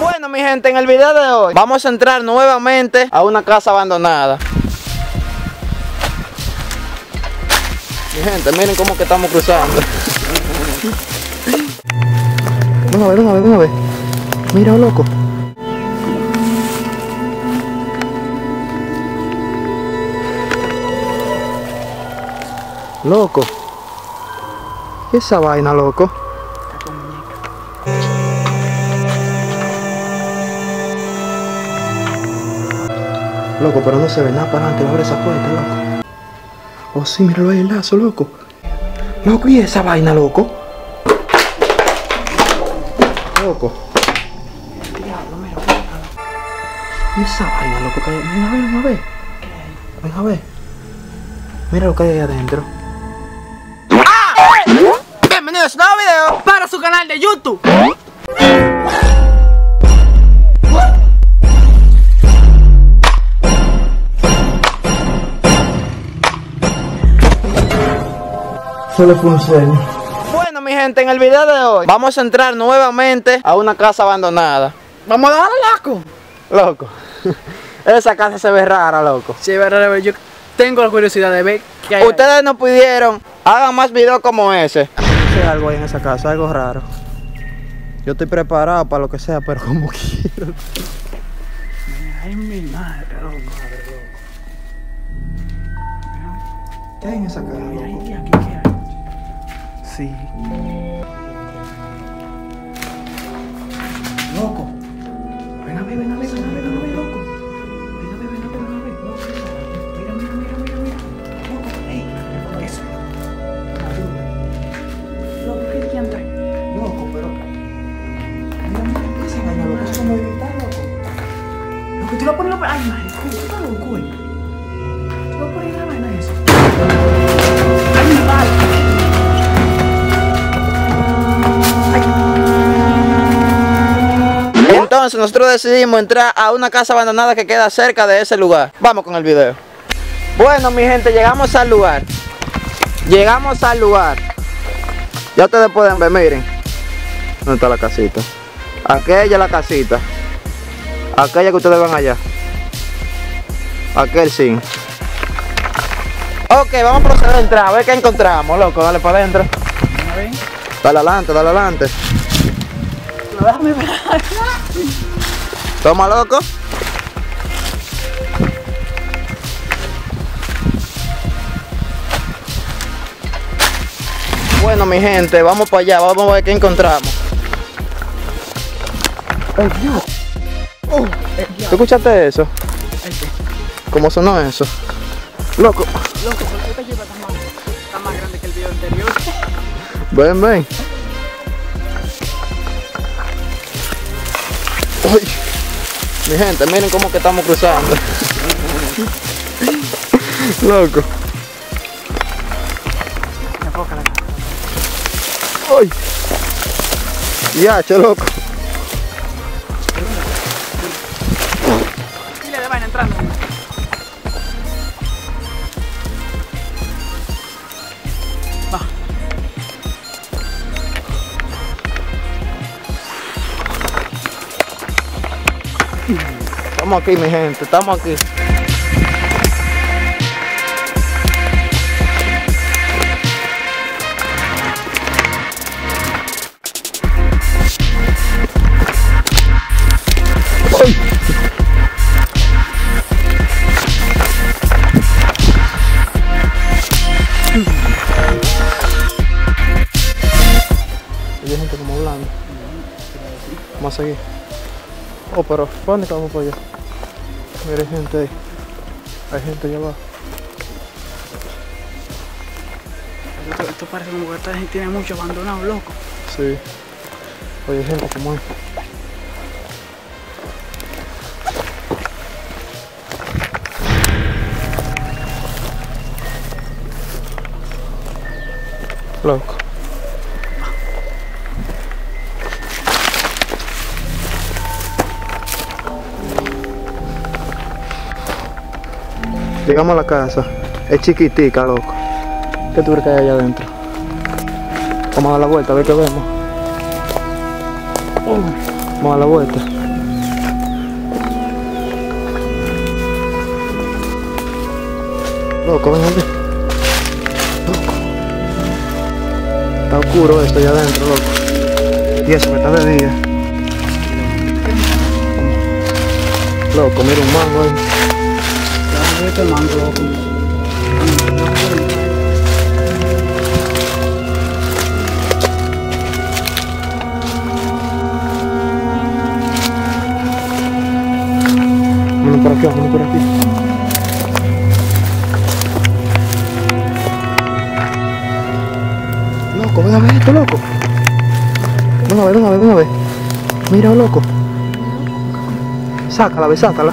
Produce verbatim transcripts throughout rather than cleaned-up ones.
Bueno, mi gente, en el video de hoy vamos a entrar nuevamente a una casa abandonada. Mi gente, miren cómo que estamos cruzando. Ven a ver, ven a ver, ven a ver. Mira, loco. Loco. ¿Qué es esa vaina, loco? Loco, pero no se ve nada para adelante. Abre esa puerta, loco. Oh, sí, míralo ahí el lazo, loco. Loco, ¿y esa vaina, loco? Loco. Diablo, mira, ¿y esa vaina, loco? Que hay? Ven a ver, ven a ver. Ven a ver. Mira lo que hay ahí adentro. ¡Ah! Bienvenidos a un nuevo video para su canal de YouTube. Solo fue un sueño. Bueno, mi gente, en el video de hoy vamos a entrar nuevamente a una casa abandonada. Vamos a darle, loco. Loco. Esa casa se ve rara, loco. Sí, verdad, yo tengo la curiosidad de ver qué hay. Ustedes ahí no pidieron, hagan más videos como ese. Hay algo ahí en esa casa, algo raro. Yo estoy preparado para lo que sea, pero como quiero. Ay, mi madre, loco. ¿Qué hay en esa casa? Mira, aquí, aquí, ¿qué hay? Sí. Loco. Ven a ver, ven a ver, ven a ver, ven a ver, loco. Ven a ver, ven a ver, ven a ver, loco. Mira, mira, mira, mira, mira. Loco, ey, eso. Loco, ¿qué quién trae? Loco, pero. Mira, mira, ¿qué es esa vaina, loco? Eso es como evitar, loco. Loco, tú lo pones la. Ay, madre, ¿cómo está loco, güey? Tú lo pones la vaina eso. Ay, mi madre. Entonces nosotros decidimos entrar a una casa abandonada que queda cerca de ese lugar. Vamos con el video. Bueno, mi gente, llegamos al lugar. Llegamos al lugar. Ya ustedes pueden ver, miren. ¿Dónde está la casita? Aquella es la casita. Aquella que ustedes van allá. Aquel sí. Ok, vamos a proceder a entrar, a ver qué encontramos, loco. Dale para adentro. Dale adelante, dale adelante. Déjame ver. Toma, loco. Bueno, mi gente, vamos para allá, vamos a ver qué encontramos. Ay, Dios. Oh, ¿tú escuchaste eso? ¿Cómo sonó eso? Loco. Loco, ¿por qué esta lleva tan más, tan más grande que el video anterior? Ven, ven. Uy. Mi gente, miren cómo que estamos cruzando. Loco. Enfócala. Uy. Ya, che, loco. Dile de vaina entrando. Va. Estamos aquí, mi gente, estamos aquí. ¡Ay! Hay gente como hablando. Vamos a seguir. Oh, pero ¿para dónde vamos para allá? Mira, hay gente ahí. Hay gente allá abajo. Esto, esto parece como que esta gente tiene mucho abandonado, loco. Sí. Oye, hay gente como es. Loco. Llegamos a la casa. Es chiquitica, loco. ¿Qué tú crees que hay allá adentro? Vamos a dar la vuelta, a ver qué vemos. Vamos a dar la vuelta. Loco, ven aquí. Loco. Está oscuro esto allá adentro, loco. Y eso que está de día. Loco, mira un mango ahí. Ya, este mango, loco. Vámonos por aquí, vámonos por aquí. Loco, ven a ver esto, loco. Ven a ver, ven a ver, ven a ver. Mira, loco. Sácala, ve, sácala.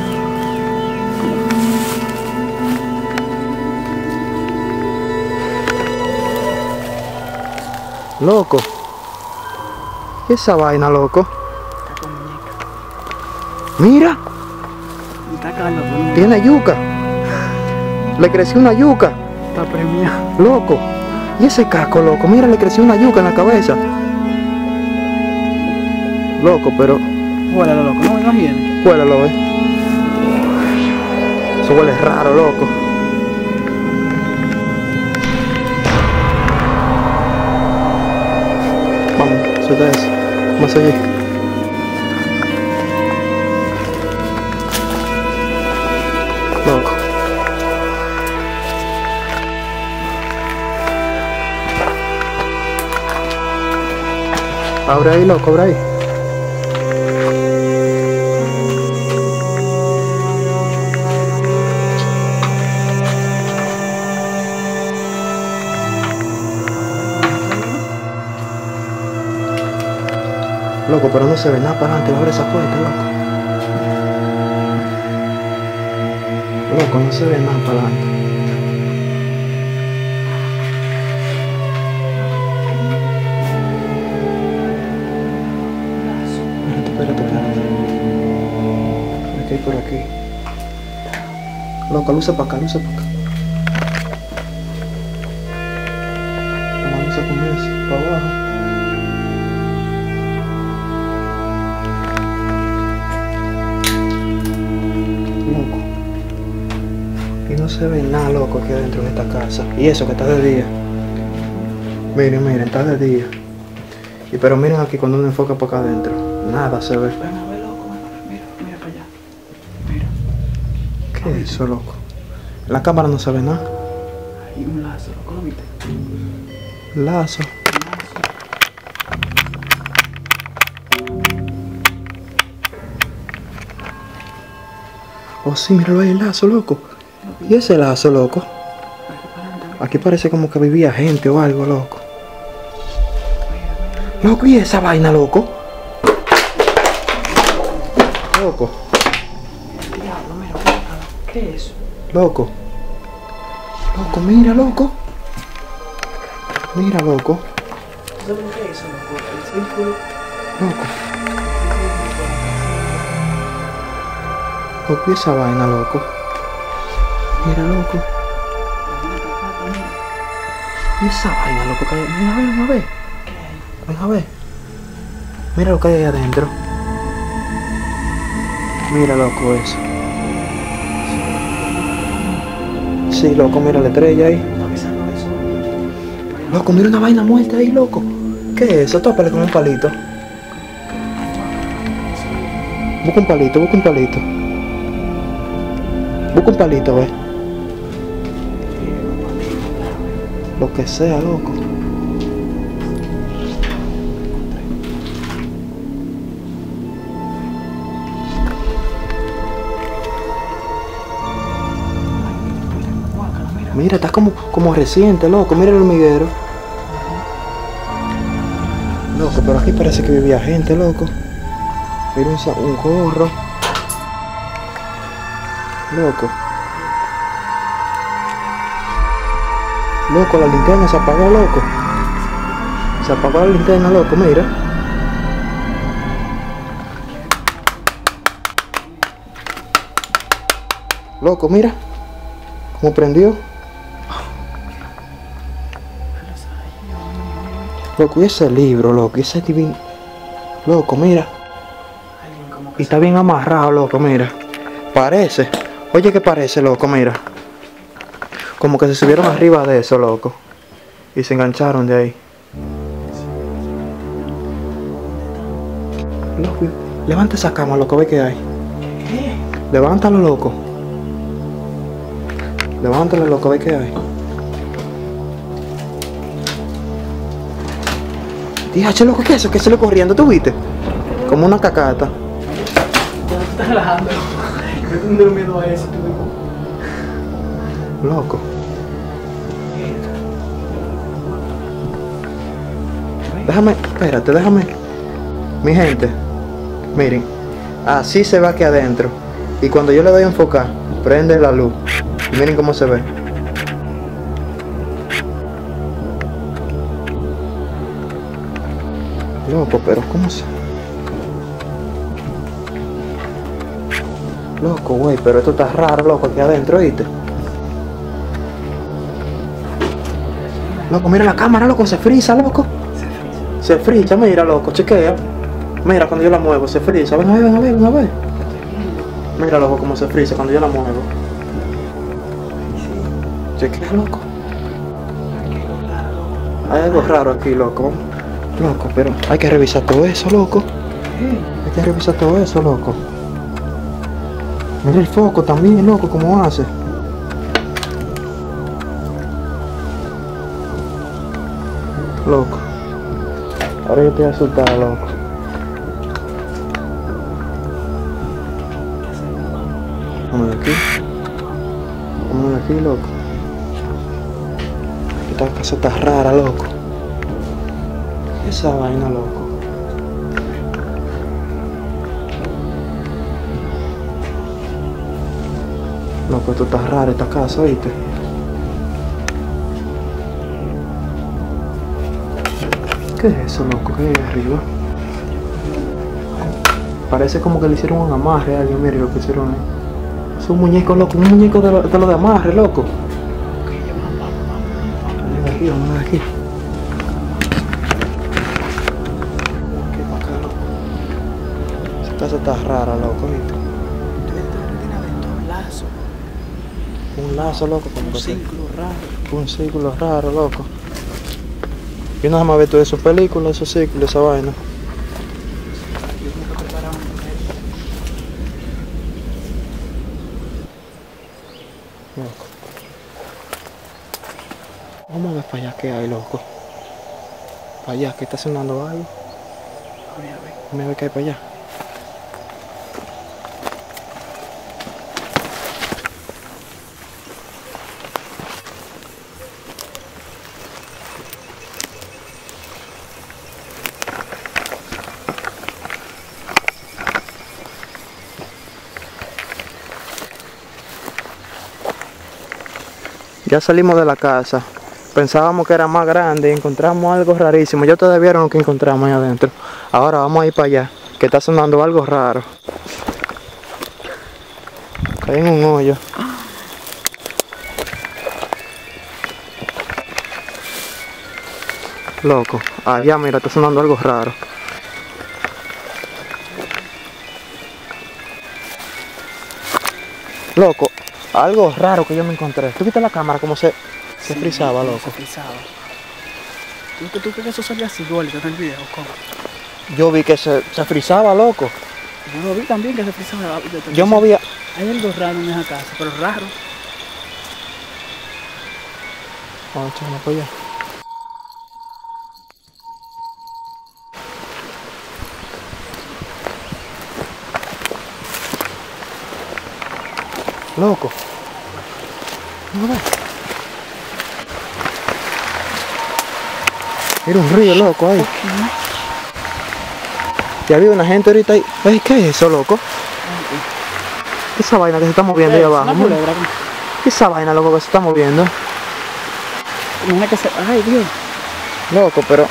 Loco. ¿Qué es esa vaina, loco? Está con muñeca. Mira, Y está acá, loco. ¿No? tiene yuca. Le creció una yuca, Está premiado. loco. Y ese casco, loco, mira, le creció una yuca en la cabeza. Loco, pero Huélalo, loco. No me imagines. huélalo, ve. Eso huele raro, loco. Vamos, suelta eso. Vamos a seguir. Loco. Abre ahí, loco, abre ahí. Loco, pero no se ve nada para adelante, abre esa puerta, loco. Loco, no se ve nada para adelante. Espérate, espérate, espérate. Por aquí, por aquí. Loco, luce para acá, luce para acá. Vamos a luce con eso, para abajo. Loco. Y no se ve nada, loco, aquí adentro de esta casa. Y eso que está de día. Miren, miren, está de día. Y pero miren aquí cuando uno enfoca para acá adentro. Nada se ve. Ven a ver, loco. Ven a ver. Mira, mira para allá. Mira. ¿Qué es eso, loco? La cámara no se ve nada. Hay un lazo, loco. ¿Lo viste? Lazo. Oh, sí, míralo ahí el lazo, loco. ¿Y ese lazo, loco? Aquí parece como que vivía gente o algo, loco. Loco, ¿y esa vaina, loco? Loco, Diablo, mira, mira. ¿Qué es eso? loco. Loco, mira, loco. Mira, loco. ¿Sabes qué es eso, loco? El círculo. Loco. Loco, ¿y esa vaina, loco? Mira, loco. ¿Y esa vaina, loco? Que hay? Mira, a ver, ven a ver. ¿Qué hay? Ven a ver. Mira lo que hay ahí adentro. Mira, loco, eso. Sí, loco, mira la estrella ahí. Está pisando eso. Loco, mira una vaina muerta ahí, loco. ¿Qué es eso? Tópale con un palito. Busca un palito, busca un palito. Busca un palito, ve. Lo que sea, loco. Guácala, mira. Mira, está como, como reciente, loco. Mira el hormiguero. Loco, pero aquí parece que vivía gente, loco. Mira un, sa- un gorro. Loco. Loco, la linterna se apagó, loco. Se apagó la linterna, loco, mira. Loco, mira. Cómo prendió. Loco, y ese libro, loco, y ese divino. Loco, mira. Alguien como Y que está bien amarrado, loco, mira. Parece. Oye, ¿qué parece, loco? Mira. Como que se subieron arriba de eso, loco. Y se engancharon de ahí. Loco, levanta esa cama, loco, ve que hay. ¿Qué? Levántalo, loco. Levántalo, loco, ve que hay. Dígate, loco, ¿qué es eso? ¿Qué se le corriendo? ¿Tú viste? Como una cacata. Ya te estás relajando. Yo tengo miedo a eso, tú digo. Loco. Déjame, espérate, déjame. Mi gente, miren, así se ve aquí adentro. Y cuando yo le doy a enfocar, prende la luz. Y miren cómo se ve. Loco, pero ¿cómo se...? Loco, güey, pero esto está raro, loco, aquí adentro, ¿viste? Loco, mira la cámara, loco, se frisa, loco. Se frisa, mira, loco, chequea. Mira cuando yo la muevo, se frisa. Ven a ver, ven a ver, ven a ver. Mira, loco, cómo se frisa cuando yo la muevo. Chequea, loco. Hay algo raro aquí, loco. Loco, pero hay que revisar todo eso, loco. Hay que revisar todo eso, loco. Mira el foco también, loco, cómo hace. Loco. Ahora yo estoy asustado, loco. Vamos de aquí. Vamos de aquí, loco. Esta casa está rara, loco. Esa vaina, loco. Loco, esto está raro, esta casa, ¿viste? ¿Qué es eso, loco? ¿Qué hay arriba? Parece como que le hicieron un amarre a alguien. Mire lo que hicieron ahí. Es un muñeco, loco. Un muñeco de lo de, lo de amarre, loco. Vamos de aquí, vamos de aquí. Aquí para acá, loco. Esa casa está rara, loco, ¿viste? Tiene adentro un lazo. Un lazo, loco. Como Un que círculo raro. Un círculo raro, loco. Yo nada más veo todas esas películas, esos círculos, esa vaina. Yo nunca prepararon eso. Loco. Vamos a ver para allá qué hay, loco. Para allá, que está sonando algo. A ver, a ver. Dime a ver qué hay para allá. Ya salimos de la casa. Pensábamos que era más grande y encontramos algo rarísimo. Ya ustedes vieron lo que encontramos ahí adentro. Ahora vamos a ir para allá, que está sonando algo raro. Hay en un hoyo. Loco, allá mira, está sonando algo raro. Loco, algo raro que yo me encontré. ¿Tú viste la cámara como se, se Sí, frizaba, loco? Se frizaba. ¿Tú, tú, tú crees que eso salía así igualito en el video? ¿Cómo? Yo vi que se, se frizaba, loco. Yo lo vi también que se frizaba. Yo movía... Hay algo raro en esa casa, pero raro. Vamos a echarlo para allá. Loco. No ves. Era un río, loco, ahí. Y había una gente ahorita ahí. Ay, ¿qué es eso, loco? ¿Qué es esa vaina que se está moviendo ahí abajo? Una culebra. ¿Qué es esa vaina, loco, que se está moviendo? Mira que se... Ay, Dios. Loco, pero...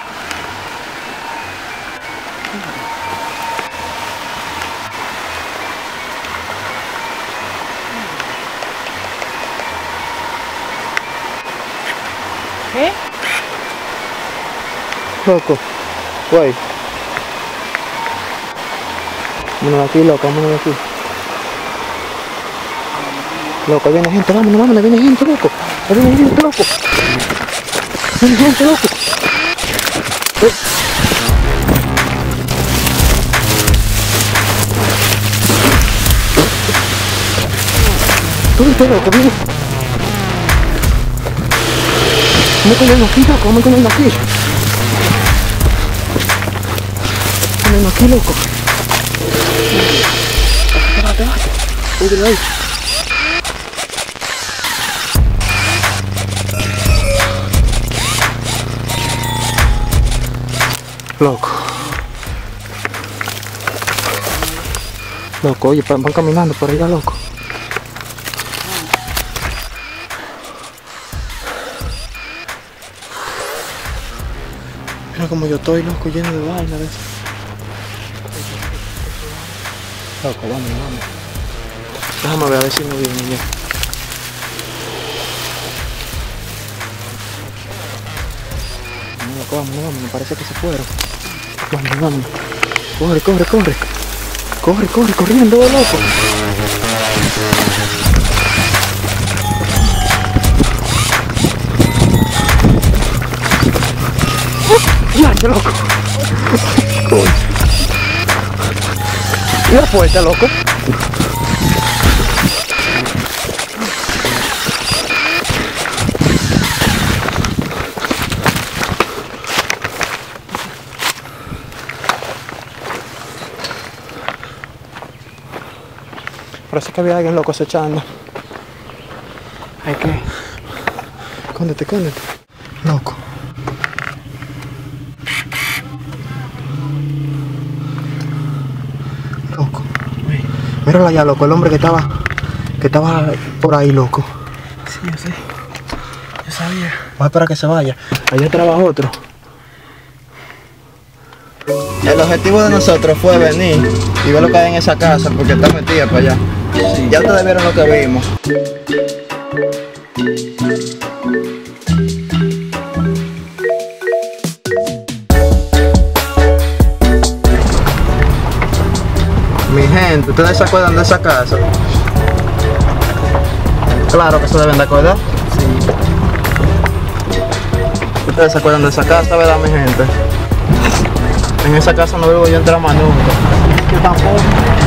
¿Qué? Loco, güey. Vámonos de aquí, loco, vámonos de aquí. Loco, ahí viene gente, vámonos, vámonos, ahí viene gente, loco. Ahí viene gente, loco. Ahí viene gente, loco. Eh. ¿Tú viste, loco? Viene. Vamos con él aquí, loco, vamos con él aquí. Con él aquí, loco. Bájate, bájate. Úyelo ahí. Loco. Loco, oye, van caminando por allá, loco. Mira como yo estoy, loco, lleno de vaina de eso. Loco, vamos, vamos. Déjame ver a ver si no viene ya. No, loco, vamos, vamos, me parece que se fueron. Vamos, vamos. Corre, corre, corre. Corre, corre, corriendo, loco. ¡Ya, qué loco! Mira fuerte, loco. Parece que había alguien loco acechando. Hay que... Escóndete, escóndete. Loco. Loco. Míralo allá, loco, el hombre que estaba... Que estaba por ahí, loco. Sí, yo sé. Yo sabía. Voy a esperar a que se vaya. Allá trabaja otro. El objetivo de nosotros fue venir y ver lo que hay en esa casa porque está metida para allá. Sí. Ya ustedes vieron lo que vimos. Mi gente, ¿ustedes se acuerdan de esa casa? Claro que se deben de acordar. Sí. ¿Ustedes se acuerdan de esa casa, verdad, mi gente? En esa casa no vivo yo entrar más nunca. Yo tampoco.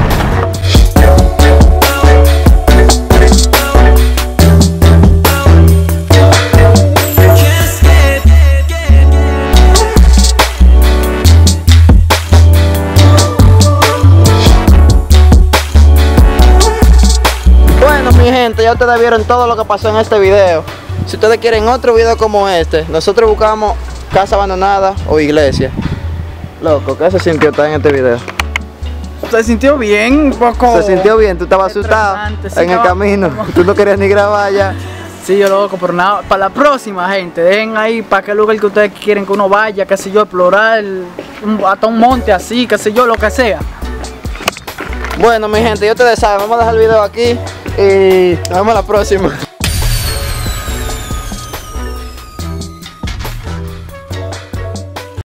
Bueno, mi gente, ya ustedes vieron todo lo que pasó en este video. Si ustedes quieren otro video como este, nosotros buscamos casa abandonada o iglesia. Loco, ¿qué se sintió estar en este video? Se sintió bien, un poco... Se sintió bien, tú estabas asustado sí, en el no, camino, como... tú no querías ni grabar ya. Sí, yo loco, pero nada, para la próxima, gente, dejen ahí para qué lugar que ustedes quieren que uno vaya, qué sé yo, explorar, un, hasta un monte así, qué sé yo, lo que sea. Bueno, mi gente, ya ustedes saben, vamos a dejar el video aquí y nos vemos la próxima.